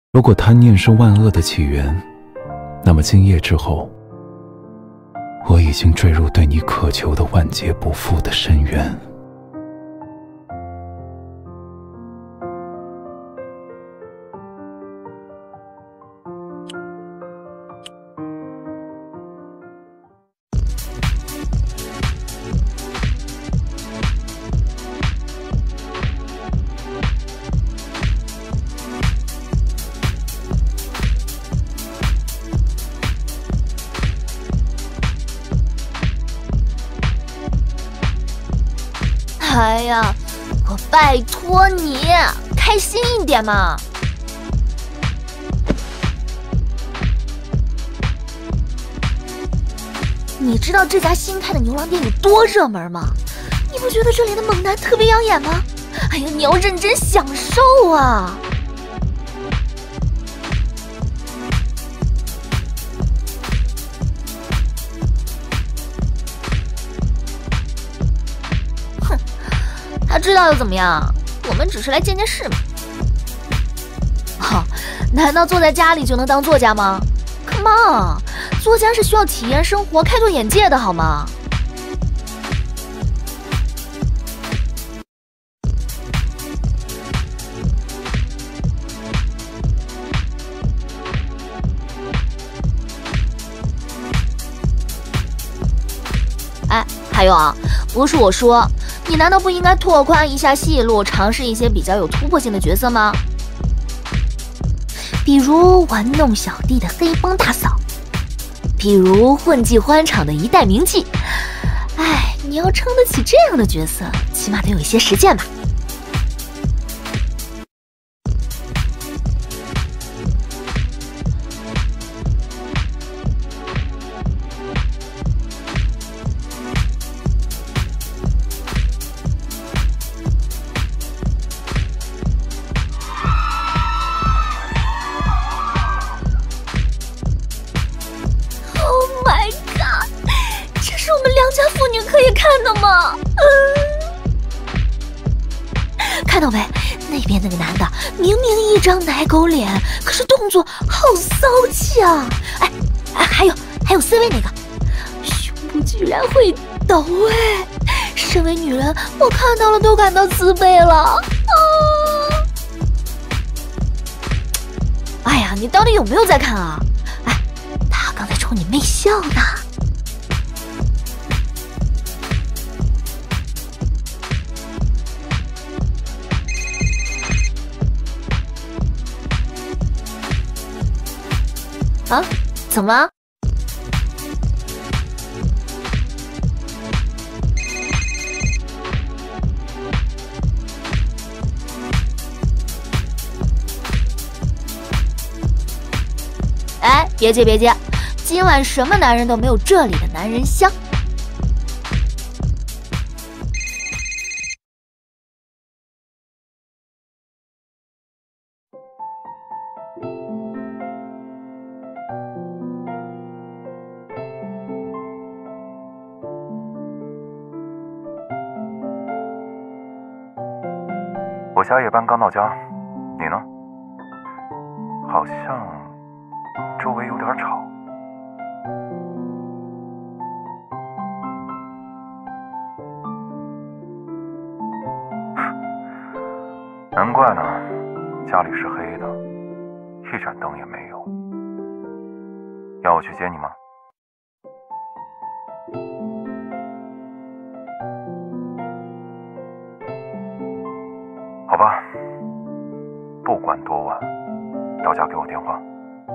如果贪念是万恶的起源，那么今夜之后，我已经坠入对你渴求的万劫不复的深渊。 哎呀，我拜托你开心一点嘛！你知道这家新开的牛郎店有多热门吗？你不觉得这里的猛男特别养眼吗？哎呀，你要认真享受啊！他知道又怎么样？我们只是来见见世面。哦，难道坐在家里就能当作家吗 ？Come on， 作家是需要体验生活、开拓眼界的，好吗？哎，还有啊，不是我说。你难道不应该拓宽一下戏路，尝试一些比较有突破性的角色吗？比如玩弄小弟的黑帮大嫂，比如混迹欢场的一代名妓。哎，你要撑得起这样的角色，起码得有一些实践吧。可以看的吗？看到没？那边那个男的明明一张奶狗脸，可是动作好骚气啊！哎，还有 C 位那个，胸部居然会抖哎！身为女人，我看到了都感到自卑了啊！哎呀，你到底有没有在看啊？哎，他刚才冲你媚笑呢。啊，怎么了？哎，别急别急，今晚什么男人都没有这里的男人香。 我下夜班刚到家，你呢？好像周围有点吵。难怪呢，家里是黑的，一盏灯也没有。要我去接你吗？好吧，不管多晚，到家给我电话。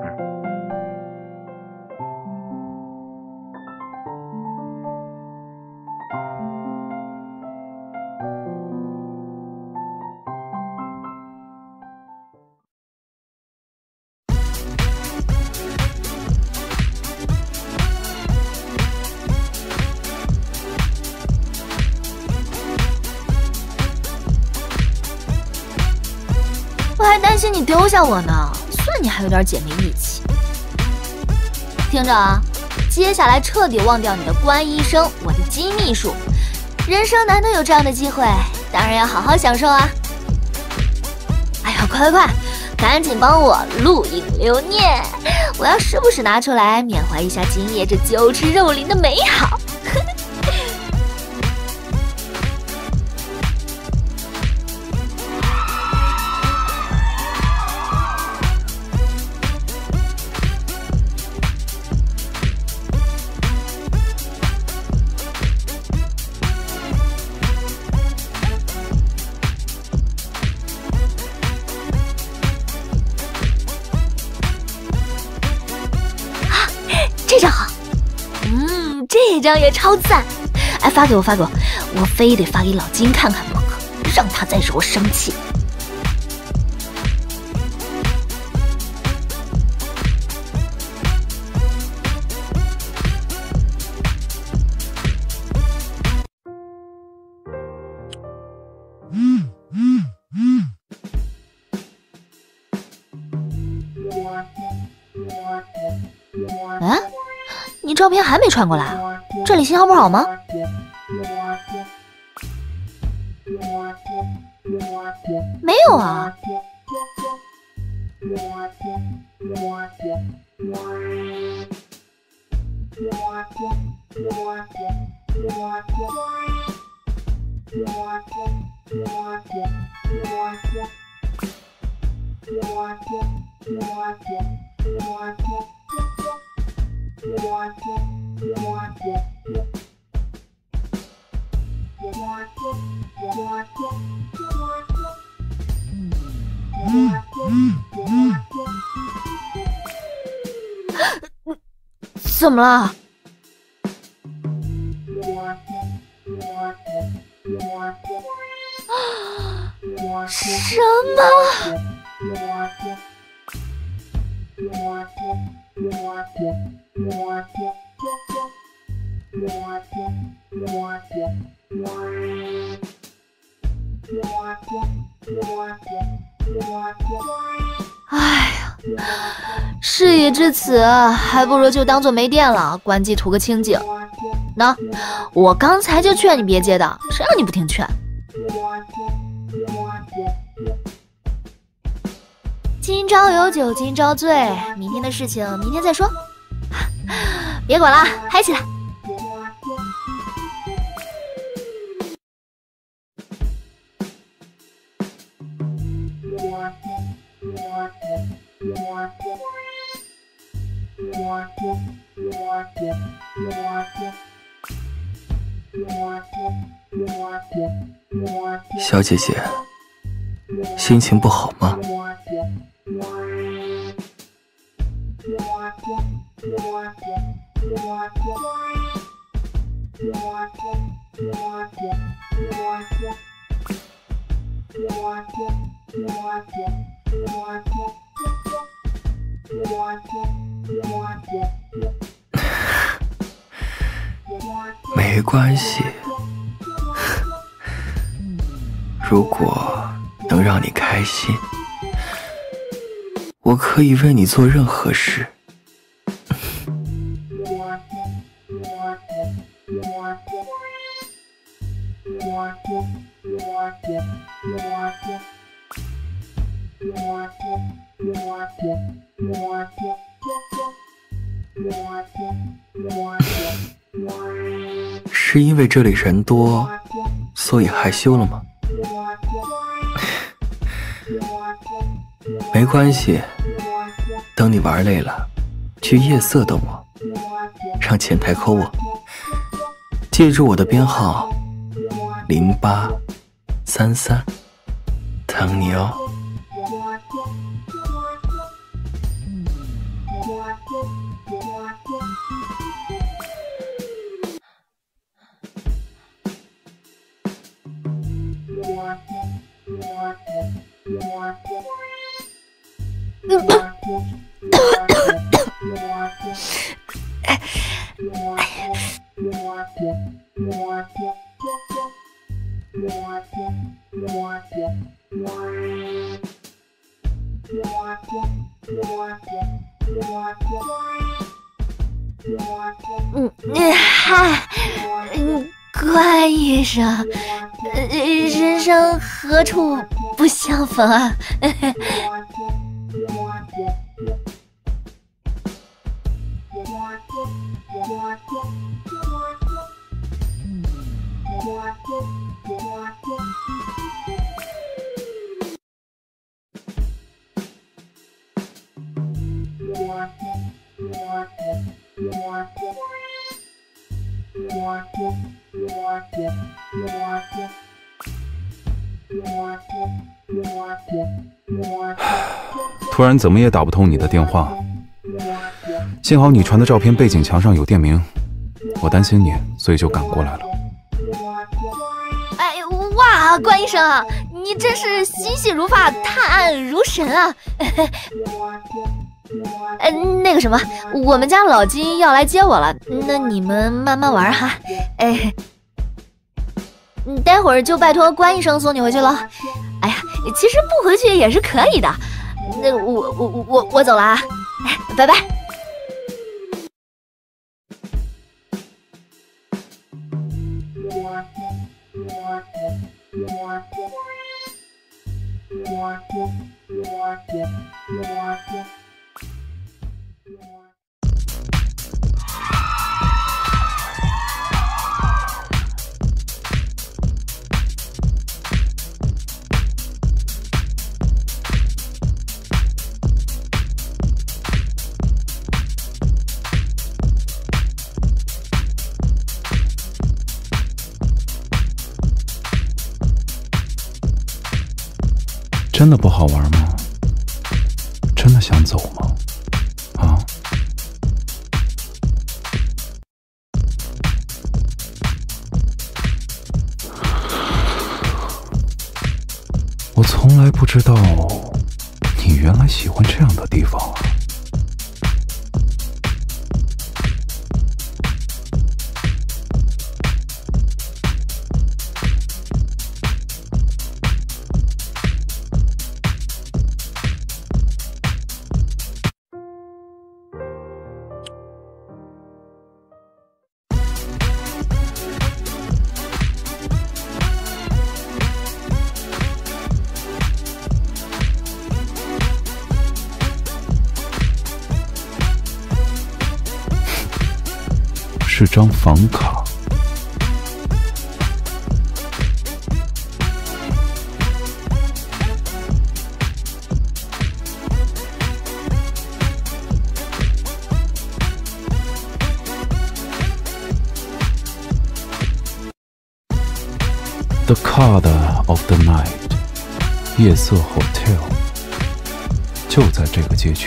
我还担心你丢下我呢，算你还有点姐妹义气。听着啊，接下来彻底忘掉你的关医生，我的金秘书。人生难得有这样的机会，当然要好好享受啊！哎呀，快， 赶紧帮我录影留念，我要时不时拿出来缅怀一下今夜这酒池肉林的美好。这张好，这张也超赞！哎，发给我，我非得发给老金看看不可，让他再惹我生气。哎，你照片还没传过来啊？这里信号不好吗？没有啊。怎么了？什么？哎呀，事已至此，还不如就当做没电了，关机图个清静。那我刚才就劝你别接的，谁让你不听劝？今朝有酒今朝醉，明天的事情明天再说，别管了，嗨起来！ 小姐姐，心情不好吗？没关系，如果能让你开心，我可以为你做任何事。是因为这里人多，所以害羞了吗？没关系，等你玩累了，去夜色等我，让前台扣我。记住我的编号0833，等你哦。 关医生，人生何处不相逢啊！ 突然怎么也打不通你的电话，幸好你传的照片背景墙上有店名，我担心你，所以就赶过来了。 哎哇，关医生啊，你真是心细如发，探案如神啊！那个什么，我们家老金要来接我了，那你们慢慢玩哈。哎，待会儿就拜托关医生送你回去了。哎呀，其实不回去也是可以的。那我走了啊，哎，拜拜。 真的不好玩吗？真的想走吗？啊？我从来不知道你原来喜欢这样的地方啊。是张房卡。The Card of the Night 夜色 Hotel 就在这个街区。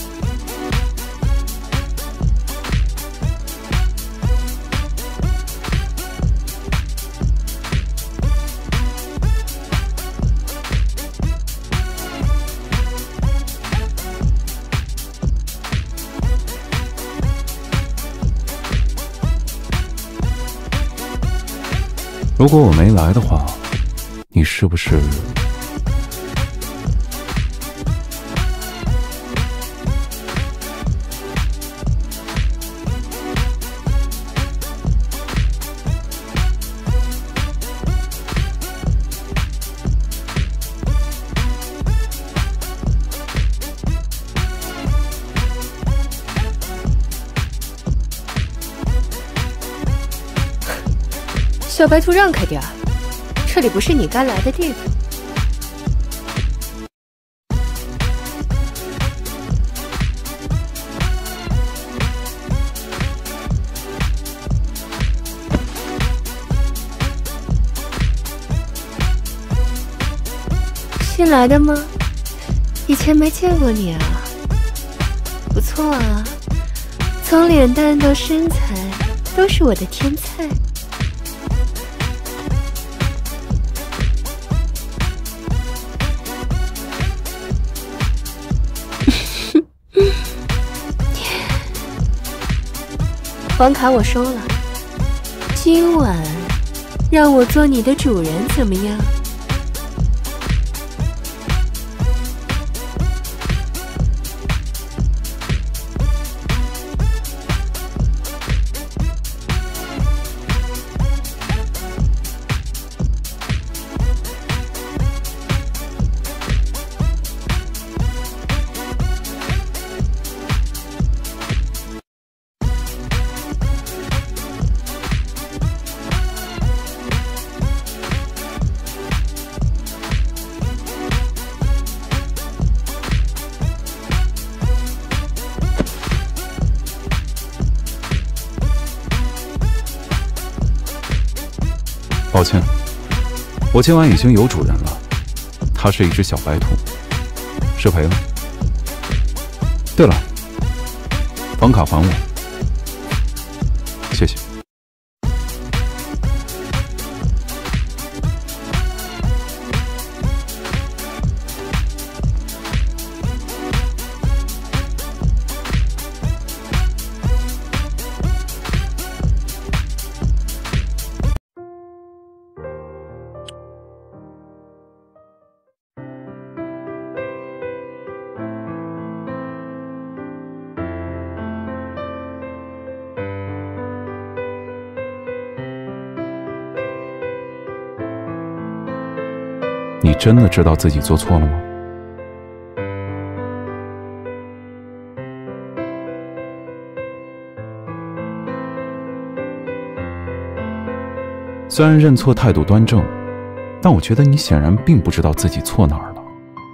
如果我没来的话，你是不是小白兔让开点儿，这里不是你该来的地方。新来的吗？以前没见过你啊。不错啊，从脸蛋到身材都是我的天菜。房卡我收了，今晚让我做你的主人怎么样？ 抱歉，我今晚已经有主人了，它是一只小白兔，失陪了。对了，房卡还我，谢谢。你真的知道自己做错了吗？虽然认错态度端正，但我觉得你显然并不知道自己错哪儿了。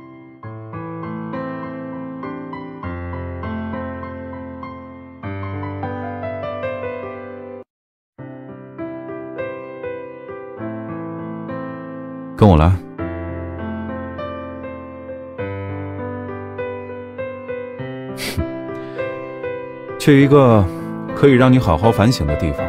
跟我来。去一个可以让你好好反省的地方。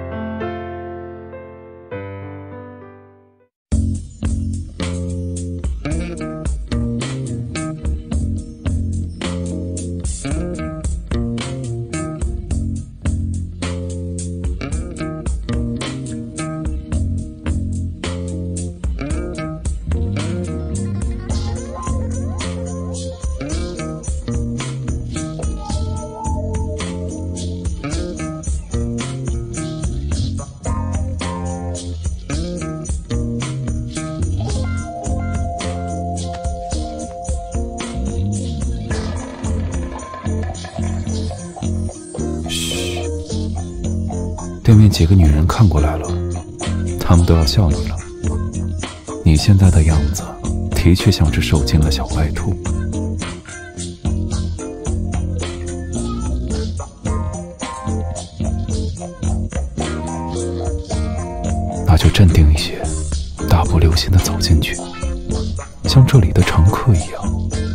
对面几个女人看过来了，她们都要笑你了。你现在的样子，的确像只受惊的小白兔。那就镇定一些，大步流星地走进去，像这里的常客一样。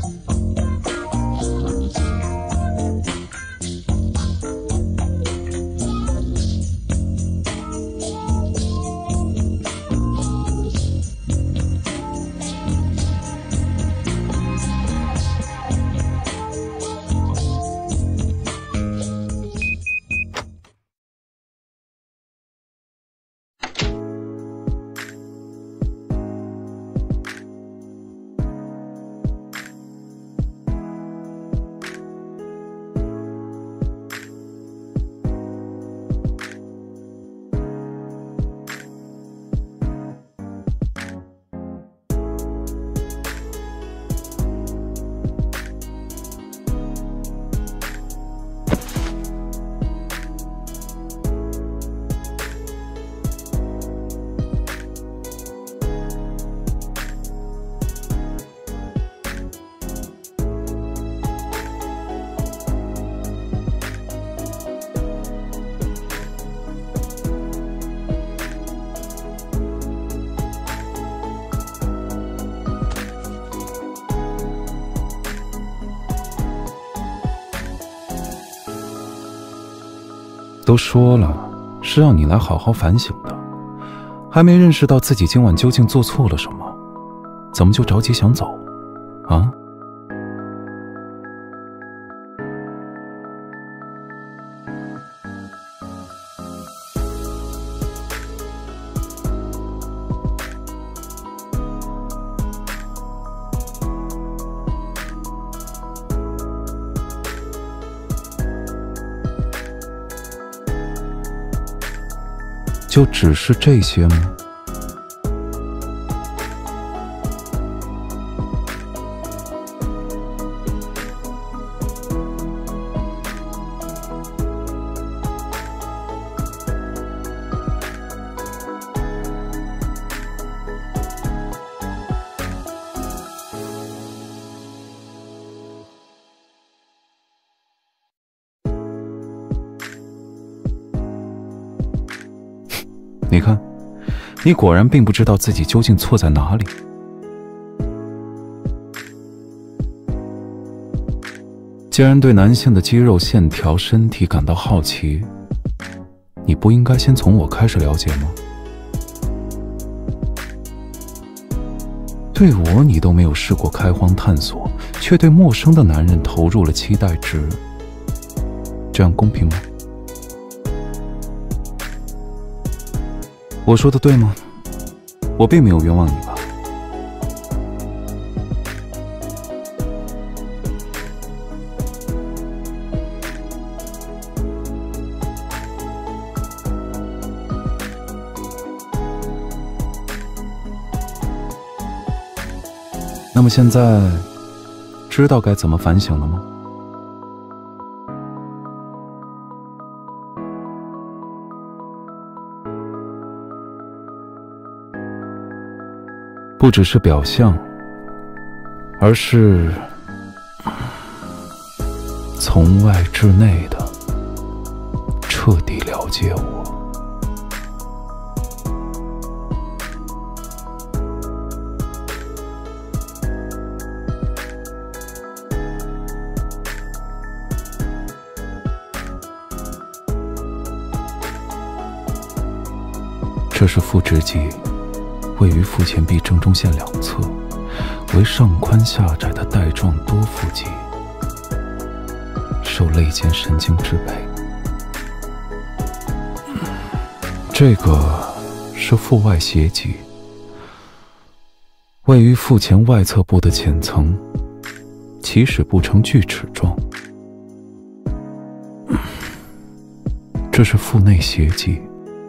都说了是让你来好好反省的，还没认识到自己今晚究竟做错了什么，怎么就着急想走啊？就只是这些吗？你看， 你果然并不知道自己究竟错在哪里。既然对男性的肌肉线条、身体感到好奇，你不应该先从我开始了解吗？对我你都没有试过开荒探索，却对陌生的男人投入了期待值，这样公平吗？我说的对吗？我并没有冤枉你吧？那么现在知道该怎么反省了吗？不只是表象，而是从外至内的彻底了解我。这是腹直肌，位于腹前臂正中线两侧，为上宽下窄的带状多腹肌，受肋间神经支配。这个是腹外斜肌，位于腹前外侧部的浅层，起始部呈锯齿状。这是腹内斜肌。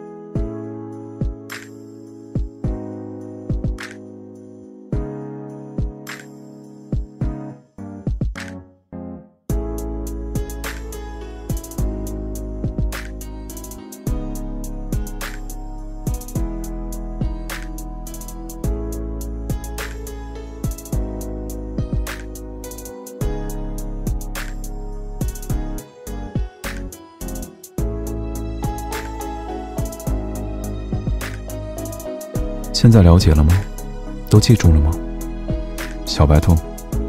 现在了解了吗？都记住了吗？小白兔。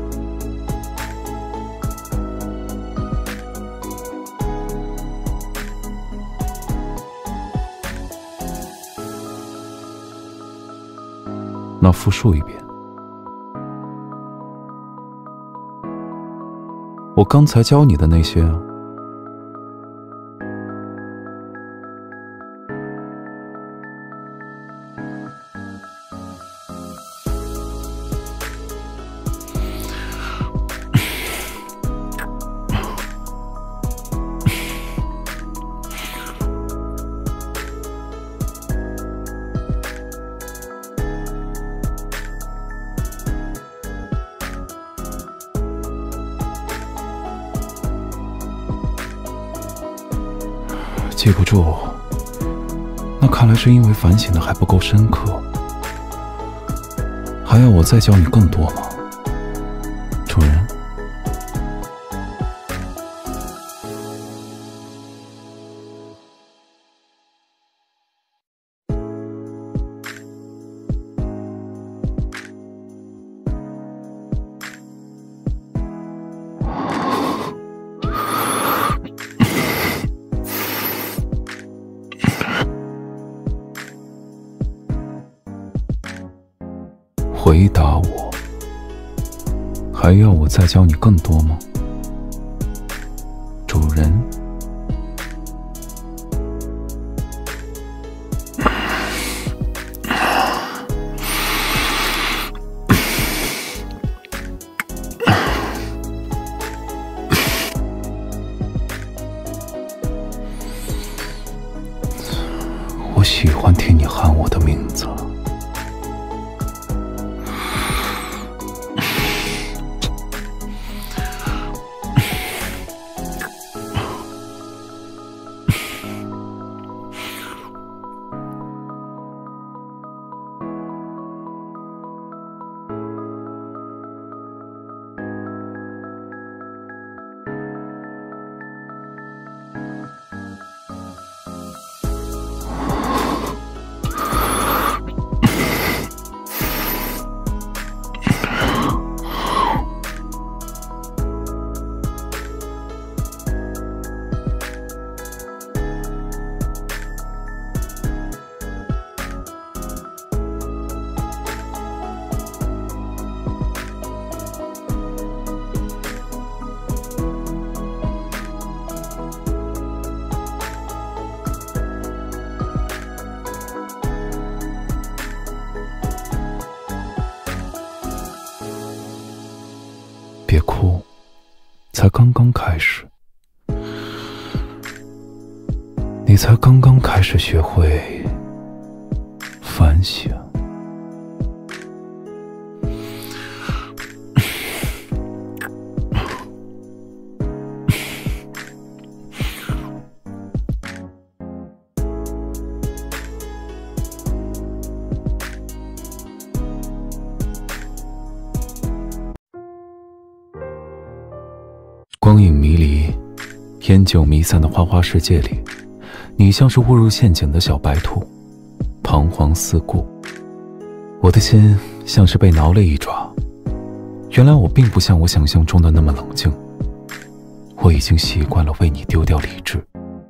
那复述一遍。我刚才教你的那些啊。记不住，那看来是因为反省的还不够深刻。还要我再教你更多吗，主人？回答我，还要我再教你更多吗，主人？我喜欢听你喊我的名字。 才刚刚开始，你才刚刚开始学会反省。光影迷离，烟酒弥散的花花世界里，你像是误入陷阱的小白兔，彷徨四顾。我的心像是被挠了一爪，原来我并不像我想象中的那么冷静，我已经习惯了为你丢掉理智。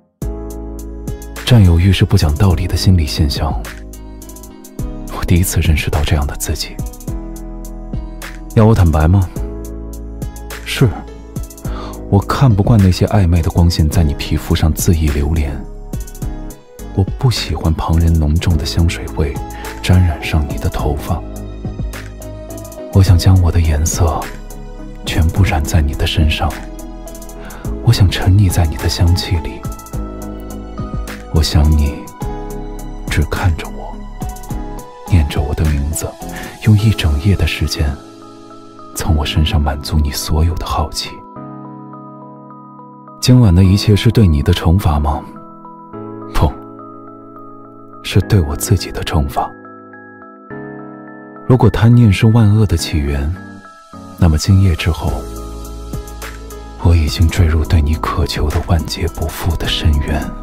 占有欲是不讲道理的心理现象，我第一次认识到这样的自己。要我坦白吗？是，我看不惯那些暧昧的光线在你皮肤上恣意流连，我不喜欢旁人浓重的香水味沾染上你的头发，我想将我的颜色全部染在你的身上，我想沉溺在你的香气里，我想你只看着我，念着我的名字，用一整夜的时间从我身上满足你所有的好奇。今晚的一切是对你的惩罚吗？不，是对我自己的惩罚。如果贪念是万恶的起源，那么今夜之后，我已经坠入对你渴求的万劫不复的深渊。